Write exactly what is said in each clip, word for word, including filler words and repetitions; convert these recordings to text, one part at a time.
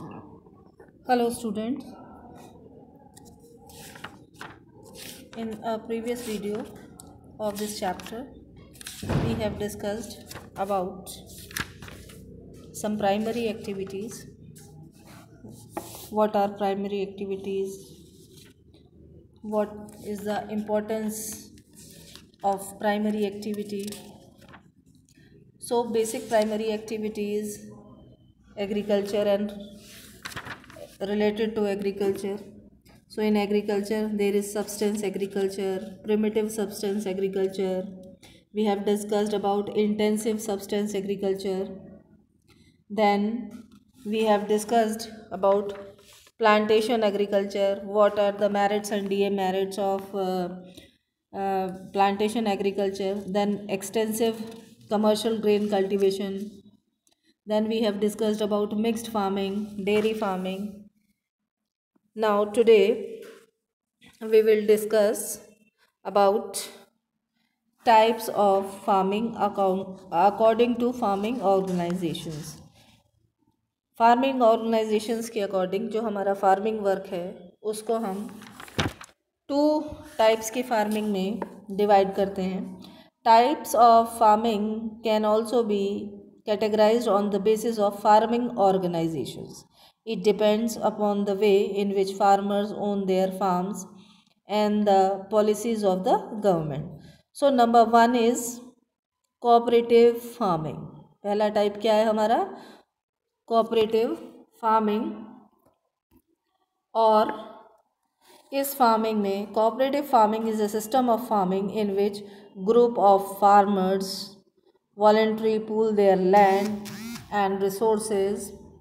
Hello students, in a previous video of this chapter we have discussed about some primary activities. What are primary activities? What is the importance of primary activity? So basic primary activities, agriculture and related to agriculture. So in agriculture there is substance agriculture, primitive substance agriculture. We have discussed about intensive substance agriculture. Then we have discussed about plantation agriculture. What are the merits and demerits of uh, uh, plantation agriculture? Then extensive commercial grain cultivation. Then we have discussed about mixed farming, dairy farming. Now today we will discuss about types of farming account according to farming organizations. Farming organizations के according जो हमारा farming work है उसको हम two types की farming में divide करते हैं. Types of farming can also be categorized on the basis of farming organizations. It depends upon the way in which farmers own their farms and the policies of the government. So number one is cooperative farming. पहला type क्या है हमारा? cooperative farming. और इस farming में cooperative farming is a system of farming in which group of farmers voluntarily pool their land and resources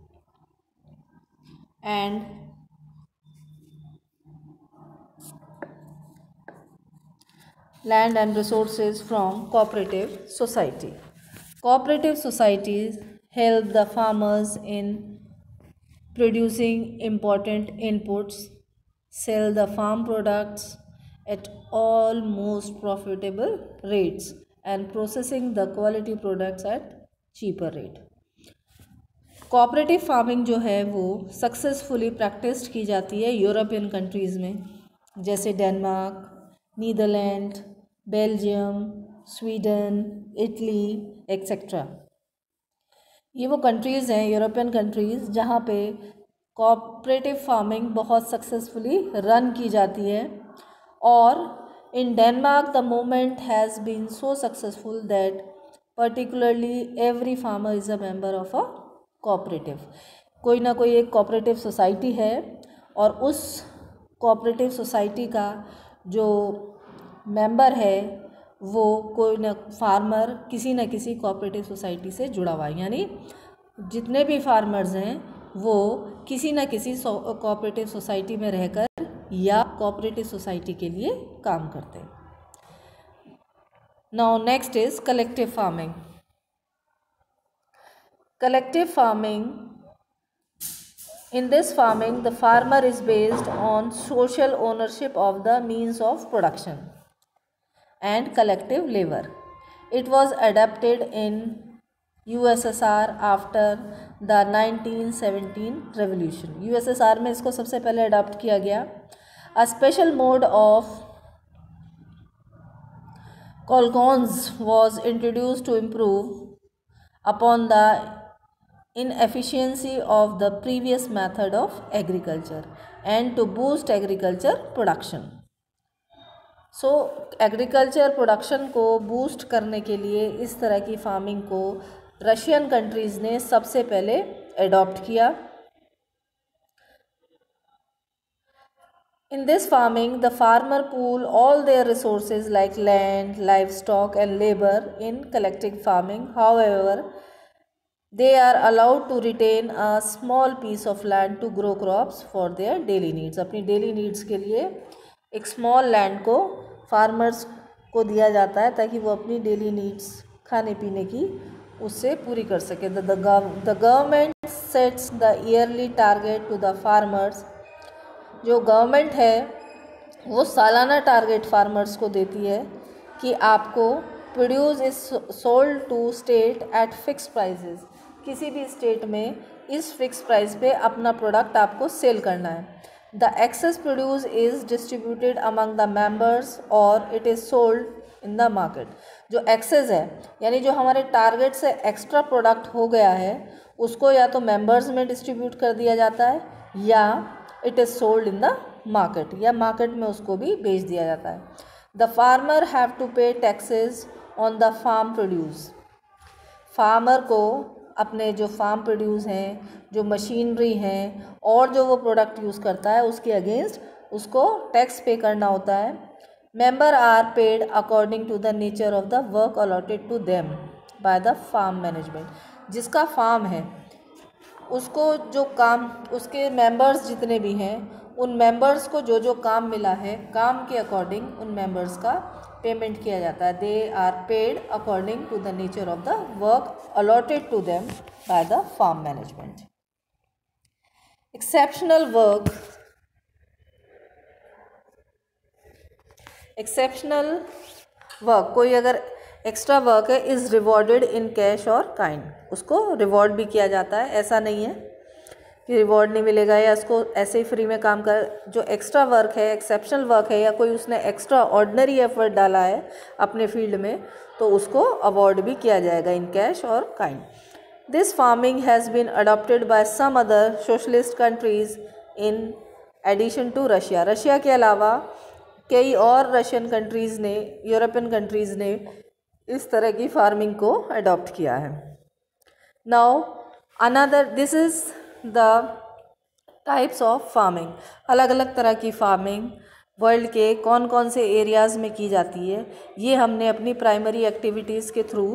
and land and resources from cooperative society. Cooperative societies help the farmers in producing important inputs, sell the farm products at almost profitable rates and processing the quality products at cheaper rate. Cooperative farming जो है वो successfully practice की जाती है European countries में, जैसे Denmark, Netherlands, Belgium, Sweden, Italy etcetera. ये वो कंट्रीज़ हैं यूरोपियन कंट्रीज़ जहाँ पे कोऑपरेटिव फार्मिंग बहुत सक्सेसफुली रन की जाती है. और in Denmark the movement has been so successful that particularly every farmer is a member of a cooperative. कोई ना कोई एक cooperative society है और उस cooperative society का जो member है वो कोई ना farmer किसी न किसी cooperative society से जुड़ा हुआ है. यानी जितने भी farmers हैं वो किसी न किसी cooperative society में रहकर या कोऑपरेटिव सोसाइटी के लिए काम करते हैं. Now next is collective farming. Collective farming, in this farming the farmer is based on social ownership of the means of production and collective labour. It was adapted in USSR after the nineteen seventeen revolution. USSR में इसको सबसे पहले adopt किया गया. A special mode of colcons was introduced to improve upon the inefficiency of the previous method of agriculture and to boost agriculture production. So agriculture production को boost करने के लिए इस तरह की फार्मिंग को रशियन कंट्रीज़ ने सबसे पहले अडॉप्ट किया. In this farming, the farmer pool all their resources like land, livestock and labor in collective farming. However, they are allowed to retain a small piece of land to grow crops for their daily needs. अपनी daily needs के लिए एक small land को farmers को दिया जाता है ताकि वो अपनी daily needs खाने पीने की उससे पूरी कर सके. The, the, the government sets the yearly target to the farmers. जो गवर्नमेंट है वो सालाना टारगेट फार्मर्स को देती है कि आपको produce is sold to state at fix prices. किसी भी स्टेट में इस फिक्स प्राइस पे अपना प्रोडक्ट आपको सेल करना है। The excess produce is distributed among the members और it is sold in the market. जो एक्सेस है यानी जो हमारे टारगेट से एक्स्ट्रा प्रोडक्ट हो गया है उसको या तो मेंबर्स में डिस्ट्रीब्यूट कर दिया जाता है या it is sold in the market, या मार्केट में उसको भी बेच दिया जाता है। The farmer have to pay taxes on the farm produce. Farmer को अपने जो फार्म प्रोड्यूस हैं, जो मशीनरी हैं और जो वो प्रोडक्ट यूज़ करता है उसके अगेंस्ट उसको टैक्स पे करना होता है। Member are paid according to the nature of the work allotted to them by the farm management. जिसका फार्म है उसको जो काम, उसके मेंबर्स जितने भी हैं उन मेंबर्स को जो जो काम मिला है काम के अकॉर्डिंग उन मेंबर्स का पेमेंट किया जाता है। They are paid according to the nature of the work allotted to them by the farm management. Exceptional work, exceptional work कोई अगर एक्स्ट्रा वर्क है इज़ रिवॉर्डेड इन कैश और काइंड, उसको रिवॉर्ड भी किया जाता है। ऐसा नहीं है कि रिवॉर्ड नहीं मिलेगा या इसको ऐसे ही फ्री में काम कर। जो एक्स्ट्रा वर्क है, एक्सेप्शनल वर्क है या कोई उसने एक्स्ट्रा ऑर्डिनरी एफर्ट डाला है अपने फील्ड में तो उसको अवॉर्ड भी किया जाएगा इन कैश और kind. This farming has been adopted by some other socialist countries in addition to Russia. Russia के अलावा कई और रशियन कंट्रीज़ ने, यूरोपियन कंट्रीज़ ने इस तरह की फार्मिंग को अडॉप्ट किया है। Now another, this is the types of farming. अलग अलग तरह की फार्मिंग वर्ल्ड के कौन कौन से एरियाज़ में की जाती है ये हमने अपनी प्राइमरी एक्टिविटीज़ के थ्रू,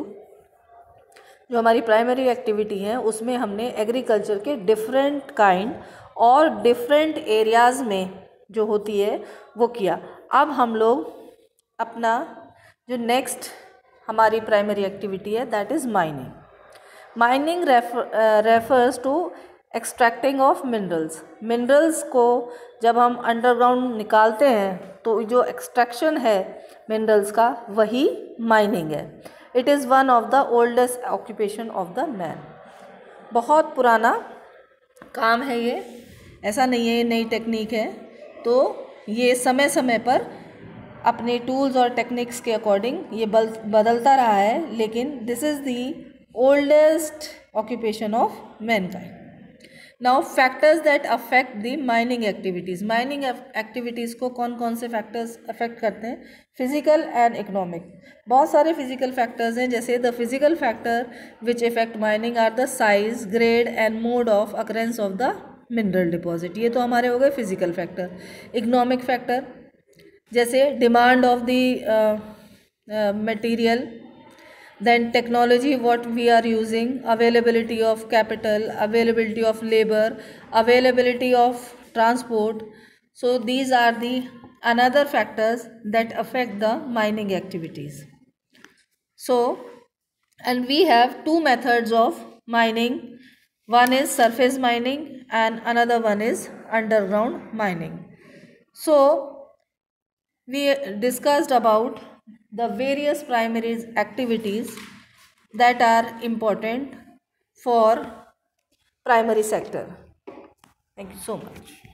जो हमारी प्राइमरी एक्टिविटी है उसमें हमने एग्रीकल्चर के डिफरेंट काइंड और डिफरेंट एरियाज़ में जो होती है वो किया। अब हम लोग अपना जो नेक्स्ट हमारी प्राइमरी एक्टिविटी है that is mining. Mining refers to extracting of minerals. Minerals को जब हम अंडरग्राउंड निकालते हैं तो जो एक्सट्रैक्शन है मिनरल्स का वही माइनिंग है। It is one of the oldest occupation of the man. बहुत पुराना काम है ये, ऐसा नहीं है ये नई टेक्निक है। तो ये समय समय पर अपने टूल्स और टेक्निक्स के अकॉर्डिंग ये बदलता रहा है, लेकिन this is the oldest occupation of mankind. Now factors that affect the mining activities. Mining activities को कौन कौन से फैक्टर्स अफेक्ट करते हैं? Physical and economic. बहुत सारे फिजिकल फैक्टर्स हैं, जैसे the physical factor which effect mining are the size, grade and mode of occurrence of the mineral deposit. ये तो हमारे हो गए फिजिकल फैक्टर। इकोनॉमिक फैक्टर जैसे demand of the material, then technology what we are using, availability of capital, availability of labor, availability of transport. So these are the another factors that affect the mining activities. So and we have two methods of mining. One is surface mining and another one is underground mining. So we discussed about the various primary activities that are important for primary sector. Thank you so much.